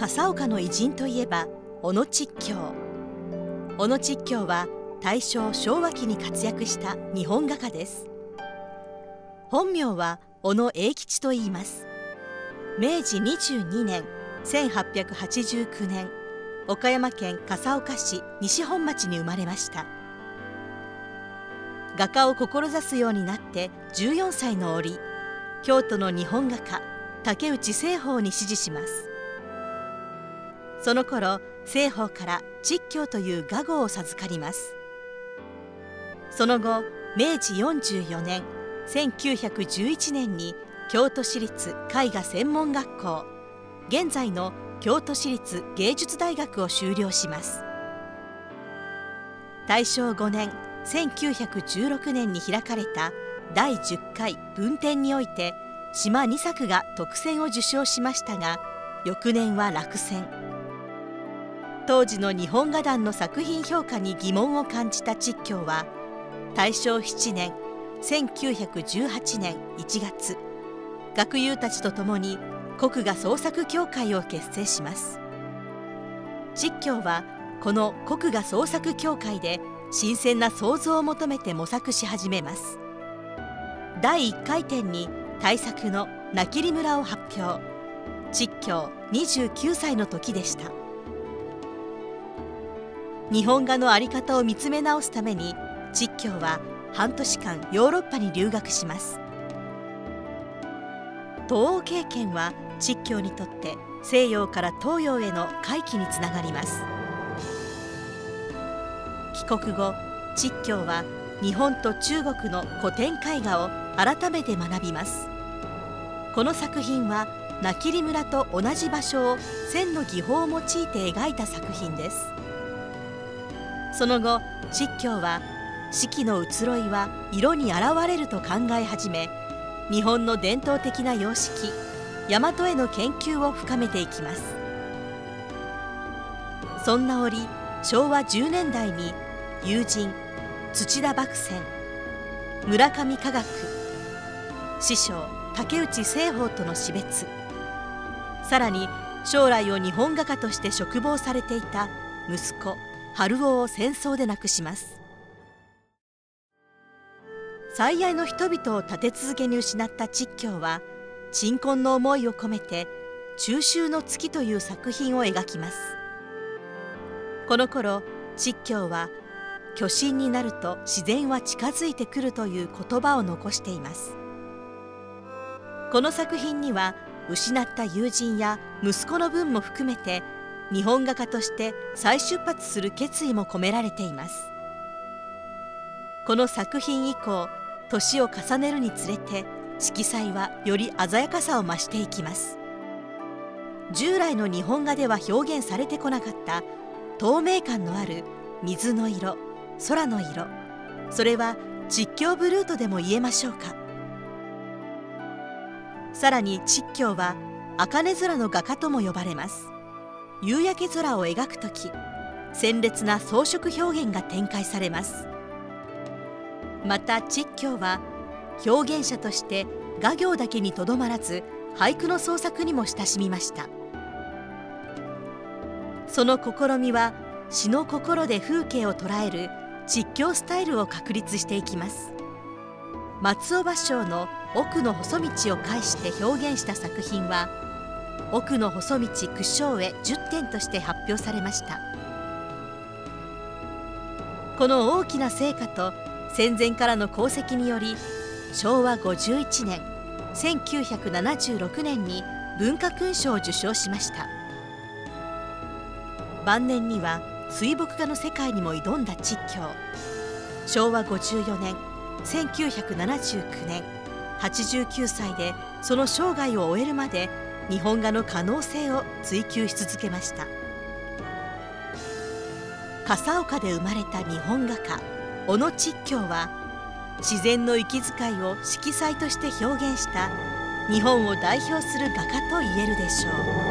笠岡の偉人といえば小野竹喬。小野竹喬は大正昭和期に活躍した日本画家です。本名は小野英吉と言います。明治22年1889年、岡山県笠岡市西本町に生まれました。画家を志すようになって14歳の折、京都の日本画家竹内栖鳳に師事します。その頃、栖鳳から竹喬という画号を授かります。その後、明治44年1911年に京都市立絵画専門学校、現在の京都市立芸術大学を修了します。大正5年1916年に開かれた第10回文展において島2作が特選を受賞しましたが、翌年は落選。当時の日本画壇の作品評価に疑問を感じた竹喬は、大正7年1918年1月、学友たちと共に国画創作協会を結成します。竹喬はこの国画創作協会で新鮮な創造を求めて模索し始めます。第1回展に大作の「なきり村」を発表。竹喬29歳の時でした。日本画の在り方を見つめ直すために竹喬は半年間ヨーロッパに留学します。東欧経験は竹喬にとって西洋から東洋への回帰につながります。帰国後、竹喬は日本と中国の古典絵画を改めて学びます。この作品はなきり村と同じ場所を線の技法を用いて描いた作品です。その後、竹喬は四季の移ろいは色に現れると考え始め、日本の伝統的な様式大和絵の研究を深めていきます。そんな折、昭和10年代に友人土田麦僊、村上華岳、師匠竹内栖鳳との死別、さらに将来を日本画家として嘱望されていた息子春雄を戦争で亡くします。最愛の人々を立て続けに失った竹喬は、鎮魂の思いを込めて「中秋の月」という作品を描きます。この頃、竹喬は「巨神になると自然は近づいてくる」という言葉を残しています。この作品には失った友人や息子の分も含めて日本画家として再出発する決意も込められています。この作品以降、年を重ねるにつれて色彩はより鮮やかさを増していきます。従来の日本画では表現されてこなかった透明感のある水の色、空の色、それは竹喬ブルーとでも言えましょうか。さらに竹喬は茜空の画家とも呼ばれます。夕焼け空を描くとき、鮮烈な装飾表現が展開されます。また竹喬は表現者として画業だけにとどまらず、俳句の創作にも親しみました。その試みは詩の心で風景を捉える竹喬スタイルを確立していきます。松尾芭蕉の「奥の細道」を介して表現した作品は「奥の細道句章絵10点」として発表されました。この大きな成果と戦前からの功績により、昭和51年1976年に文化勲章を受章しました。晩年には水墨画の世界にも挑んだ竹喬。昭和54年1979年、89歳でその生涯を終えるまで日本画の可能性を追求し続けました。笠岡で生まれた日本画家小野竹喬は、自然の息遣いを色彩として表現した日本を代表する画家と言えるでしょう。